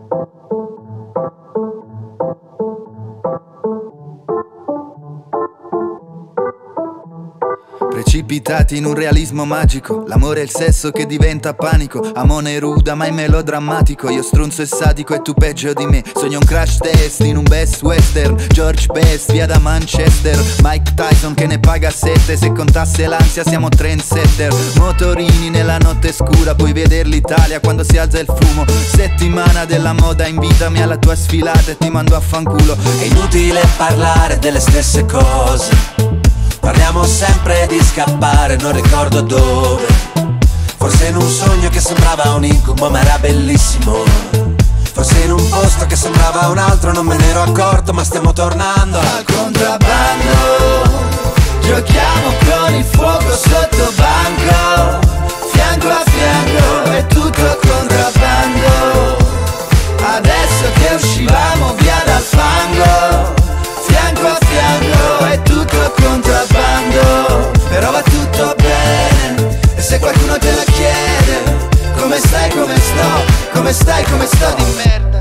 Precipitati in un realismo magico, l'amore e il sesso che diventa panico. Amone ruda mai melodrammatico, io strunzo e sadico e tu peggio di me. Sogno un crash test in un best western, George Best via da Manchester, Mike Tyson che ne paga 7. Se contasse l'ansia siamo trendsetter. Motorini nella notte scura, puoi veder l'Italia quando si alza il fumo. Settimana della moda, invitami alla tua sfilata e ti mando a fanculo. È inutile parlare delle stesse cose, parliamo sempre di scappare, non ricordo dove. Forse in un sogno che sembrava un incubo ma era bellissimo. Forse in un posto che sembrava un altro, non me ne ero accorto ma stiamo tornando al contrabbando. Giochiamo con il fuoco sotto banco, fianco a fianco, è tutto a contrabbando. Adesso che uscivamo via dal fango, fianco a fianco, è tutto a contrabbando. Però va tutto bene, e se qualcuno te la chiede, come stai, come sto, come stai, come sto di merda.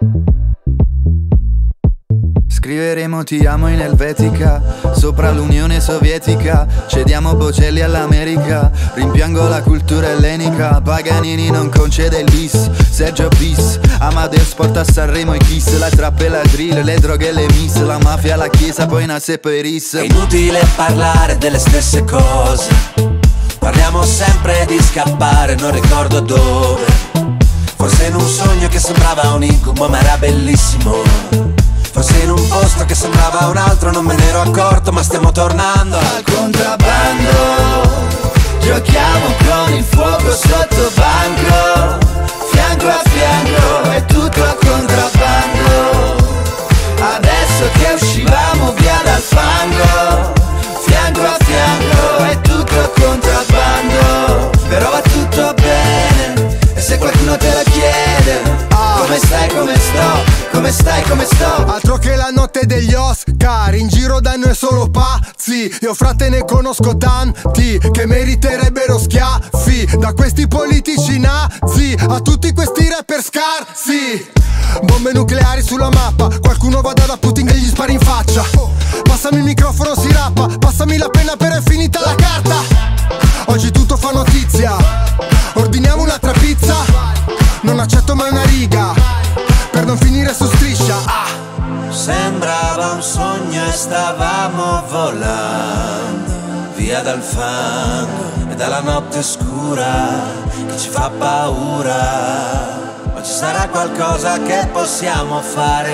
Scriveremo ti amo in elvetica, sopra l'Unione Sovietica. Cediamo Bocelli all'America, rimpiango la cultura ellenica. Paganini non concede il bis, Sergio bis, Amadeus porta a Sanremo i Kiss. La trap e la drill, le droghe e le miss, la mafia, la chiesa, poi Nas e Ris. È inutile parlare delle stesse cose, parliamo sempre di scappare, non ricordo dove. Forse in un sogno che sembrava un incubo ma era bellissimo. Forse in un posto che sembrava un altro, non me ne ero accorto ma stiamo tornando al contrabbando. Giochiamo con il fuoco sotto banco, fianco a fianco, è tutto a contrabbando. Adesso che uscivamo via dal fango, fianco a fianco, è tutto a contrabbando. Però va tutto bene, e se qualcuno te la chiede, come stai, come sto, come stai, come sto. Altro che la notte degli Oscar, in giro da noi solo pazzi. Io frate ne conosco tanti che meriterebbero schiaffi da questi politici nazi a tutti questi rapper scarsi. Bombe nucleari sulla mappa, qualcuno vada da Putin e gli spari in faccia. Passami il microfono, si rappa, passami la penna per è finita la carta. Oggi tutto fa notizia, ordiniamo un'altra pizza. Non accetto mai una riga per non finire su striscia. Sembrava un sogno e stavamo volando via dal fango e dalla notte scura che ci fa paura. Ma ci sarà qualcosa che possiamo fare.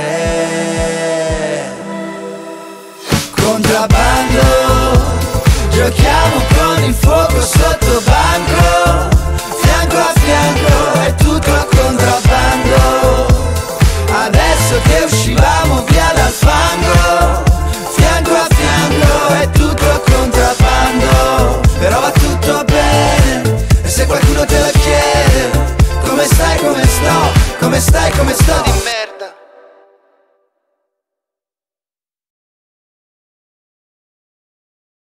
Contrabbando, giochiamo con il fuoco sotto banco,